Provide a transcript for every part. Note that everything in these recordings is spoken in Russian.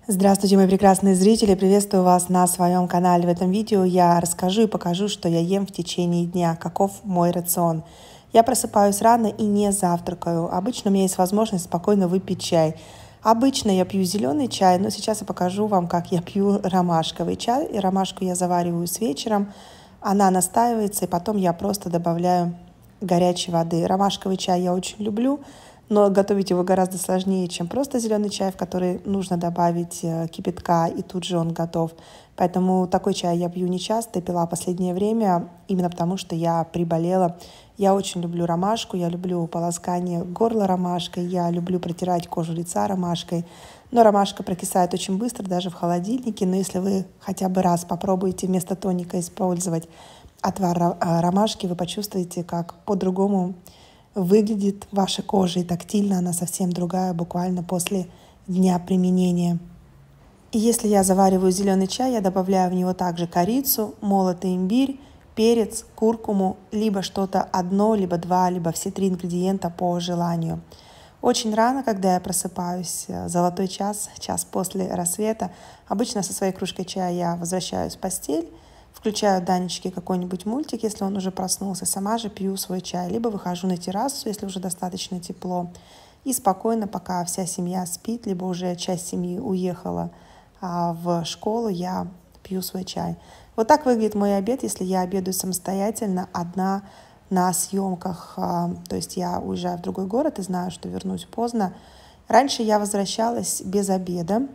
Здравствуйте, мои прекрасные зрители! Приветствую вас на своем канале. В этом видео я расскажу и покажу, что я ем в течение дня, каков мой рацион. Я просыпаюсь рано и не завтракаю. Обычно у меня есть возможность спокойно выпить чай. Обычно я пью зеленый чай, но сейчас я покажу вам, как я пью ромашковый чай. И ромашку я завариваю с вечером, она настаивается, и потом я просто добавляю горячей воды. Ромашковый чай я очень люблю, но готовить его гораздо сложнее, чем просто зеленый чай, в который нужно добавить кипятка, и тут же он готов. Поэтому такой чай я пью нечасто, пила в последнее время, именно потому что я приболела. Я очень люблю ромашку, я люблю полоскание горла ромашкой, я люблю протирать кожу лица ромашкой. Но ромашка прокисает очень быстро, даже в холодильнике. Но если вы хотя бы раз попробуете вместо тоника использовать отвар ромашки, вы почувствуете, как по-другому выглядит ваша кожа, и тактильно она совсем другая буквально после дня применения. И если я завариваю зеленый чай, я добавляю в него также корицу, молотый имбирь, перец, куркуму, либо что-то одно, либо два, либо все три ингредиента по желанию. Очень рано, когда я просыпаюсь, золотой час, час после рассвета, обычно со своей кружкой чая я возвращаюсь в постель, включаю Данечке какой-нибудь мультик, если он уже проснулся, сама же пью свой чай. Либо выхожу на террасу, если уже достаточно тепло, и спокойно, пока вся семья спит, либо уже часть семьи уехала в школу, я пью свой чай. Вот так выглядит мой обед, если я обедаю самостоятельно, одна на съемках. То есть я уезжаю в другой город и знаю, что вернусь поздно. Раньше я возвращалась без обеда,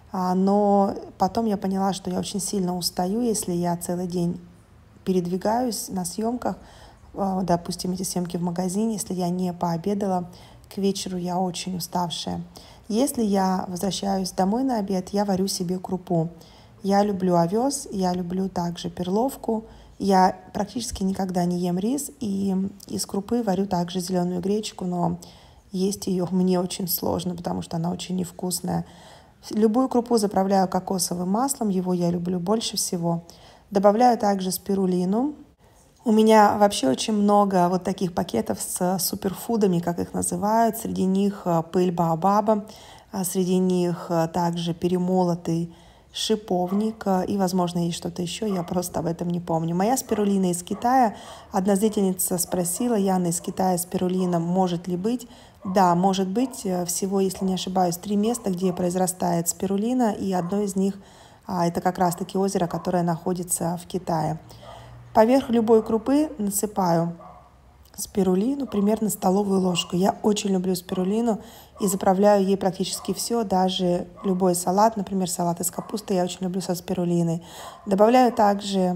но потом я поняла, что я очень сильно устаю, если я целый день передвигаюсь на съемках, допустим, эти съемки в магазине, если я не пообедала, к вечеру я очень уставшая. Если я возвращаюсь домой на обед, я варю себе крупу. Я люблю овес, я люблю также перловку, я практически никогда не ем рис, и из крупы варю также зеленую гречку, но есть ее мне очень сложно, потому что она очень невкусная. Любую крупу заправляю кокосовым маслом, его я люблю больше всего. Добавляю также спирулину. У меня вообще очень много вот таких пакетов с суперфудами, как их называют. Среди них пыль баобаба, среди них также перемолотый шиповник и, возможно, есть что-то еще, я просто об этом не помню. Моя спирулина из Китая. Одна зрительница спросила, Яна из Китая, спирулина может ли быть? Да, может быть. Всего, если не ошибаюсь, 3 места, где произрастает спирулина, и одно из них это как раз-таки озеро, которое находится в Китае. Поверх любой крупы насыпаю спирулину, примерно столовую ложку. Я очень люблю спирулину и заправляю ей практически все, даже любой салат, например, салат из капусты, я очень люблю со спирулиной. Добавляю также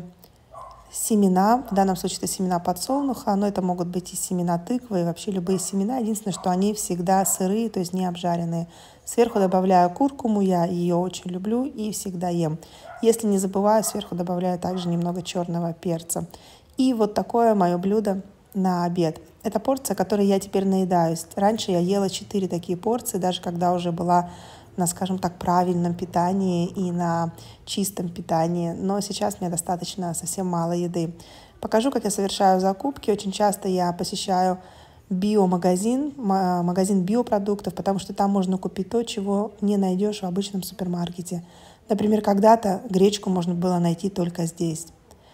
семена, в данном случае это семена подсолнуха, но это могут быть и семена тыквы, и вообще любые семена. Единственное, что они всегда сырые, то есть не обжаренные. Сверху добавляю куркуму, я ее очень люблю и всегда ем. Если не забываю, сверху добавляю также немного черного перца. И вот такое мое блюдо на обед. Это порция, которой я теперь наедаюсь. Раньше я ела 4 такие порции, даже когда уже была на, скажем так, правильном питании и на чистом питании. Но сейчас мне достаточно совсем мало еды. Покажу, как я совершаю закупки. Очень часто я посещаю биомагазин, магазин биопродуктов, потому что там можно купить то, чего не найдешь в обычном супермаркете. Например, когда-то гречку можно было найти только здесь.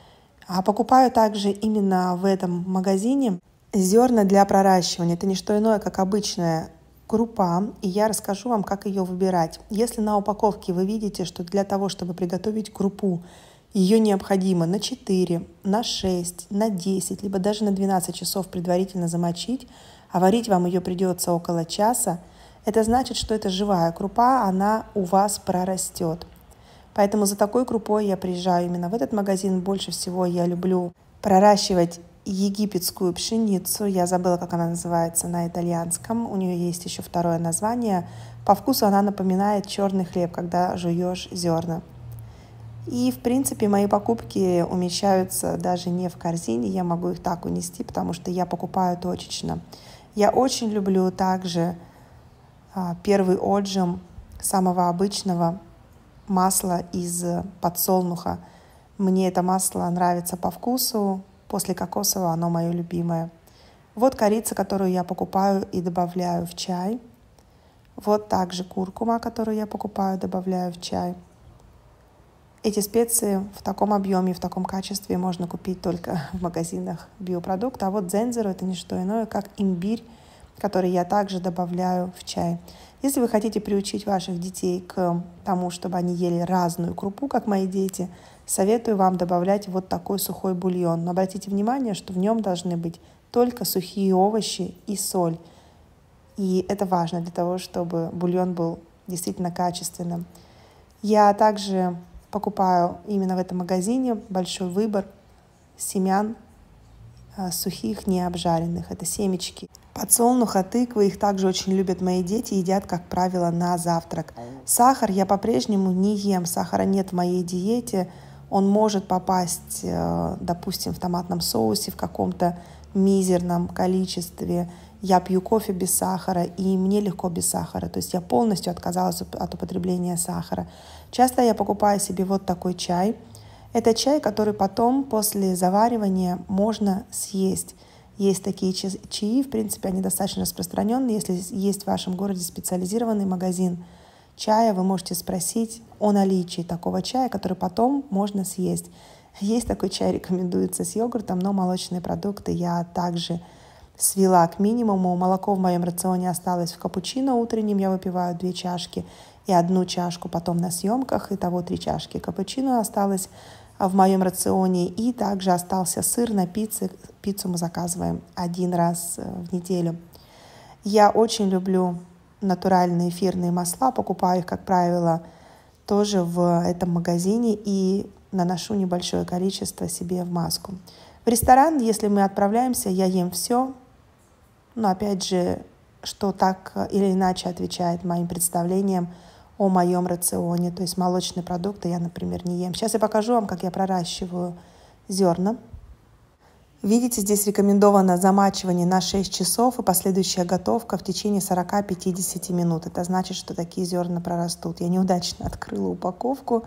А покупаю также именно в этом магазине зерна для проращивания. Это не что иное, как обычная крупа, и я расскажу вам, как ее выбирать. Если на упаковке вы видите, что для того, чтобы приготовить крупу, ее необходимо на 4, на 6, на 10, либо даже на 12 часов предварительно замочить, а варить вам ее придется около часа, это значит, что это живая крупа, она у вас прорастет. Поэтому за такой крупой я приезжаю именно в этот магазин. Больше всего я люблю проращивать египетскую пшеницу. Я забыла, как она называется на итальянском. У нее есть еще второе название. По вкусу она напоминает черный хлеб, когда жуешь зерна. И, в принципе, мои покупки умещаются даже не в корзине. Я могу их так унести, потому что я покупаю точечно. Я очень люблю также первый отжим самого обычного масла из подсолнуха. Мне это масло нравится по вкусу. После кокосового оно мое любимое. Вот корица, которую я покупаю и добавляю в чай. Вот также куркума, которую я покупаю, добавляю в чай. Эти специи в таком объеме, в таком качестве можно купить только в магазинах биопродукта. А вот дзензеру — это не что иное, как имбирь, который я также добавляю в чай. Если вы хотите приучить ваших детей к тому, чтобы они ели разную крупу, как мои дети, советую вам добавлять вот такой сухой бульон. Но обратите внимание, что в нем должны быть только сухие овощи и соль. И это важно для того, чтобы бульон был действительно качественным. Я также покупаю именно в этом магазине большой выбор семян сухих, не обжаренных. Это семечки подсолнуха, тыквы. Их также очень любят мои дети, едят, как правило, на завтрак. Сахар я по-прежнему не ем. Сахара нет в моей диете. Он может попасть, допустим, в томатном соусе в каком-то мизерном количестве. Я пью кофе без сахара, и мне легко без сахара. То есть я полностью отказалась от употребления сахара. Часто я покупаю себе вот такой чай. Это чай, который потом, после заваривания, можно съесть. Есть такие чаи, в принципе, они достаточно распространенные. Если есть в вашем городе специализированный магазин чая, вы можете спросить о наличии такого чая, который потом можно съесть. Есть такой чай, рекомендуется с йогуртом, но молочные продукты я также свела к минимуму. Молоко в моем рационе осталось в капучино утреннем. Я выпиваю 2 чашки и 1 чашку потом на съемках. Итого 3 чашки капучино осталось в моем рационе. И также остался сыр на пицце. Пиццу мы заказываем 1 раз в неделю. Я очень люблю натуральные эфирные масла. Покупаю их, как правило, тоже в этом магазине и наношу небольшое количество себе в маску. В ресторан, если мы отправляемся, я ем все. Но опять же, что так или иначе отвечает моим представлениям о моем рационе. То есть молочные продукты я, например, не ем. Сейчас я покажу вам, как я проращиваю зерна. Видите, здесь рекомендовано замачивание на 6 часов и последующая готовка в течение 40-50 минут. Это значит, что такие зерна прорастут. Я неудачно открыла упаковку.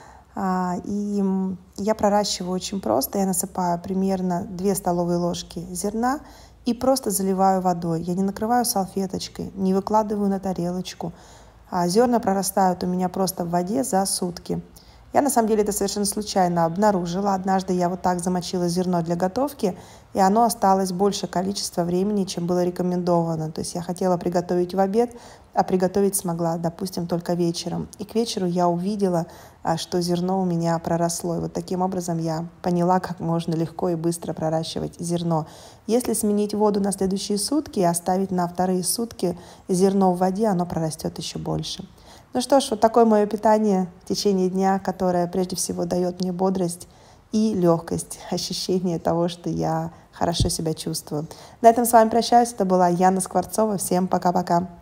И я проращиваю очень просто. Я насыпаю примерно 2 столовые ложки зерна и просто заливаю водой. Я не накрываю салфеточкой, не выкладываю на тарелочку. Зерна прорастают у меня просто в воде за сутки. Я на самом деле это совершенно случайно обнаружила. Однажды я вот так замочила зерно для готовки, и оно осталось большее количество времени, чем было рекомендовано. То есть я хотела приготовить в обед, а приготовить смогла, допустим, только вечером. И к вечеру я увидела, что зерно у меня проросло. И вот таким образом я поняла, как можно легко и быстро проращивать зерно. Если сменить воду на следующие сутки и оставить на 2-е сутки зерно в воде, оно прорастет еще больше. Ну что ж, вот такое мое питание в течение дня, которое прежде всего дает мне бодрость и легкость, ощущение того, что я хорошо себя чувствую. На этом с вами прощаюсь. Это была Яна Скворцова. Всем пока-пока.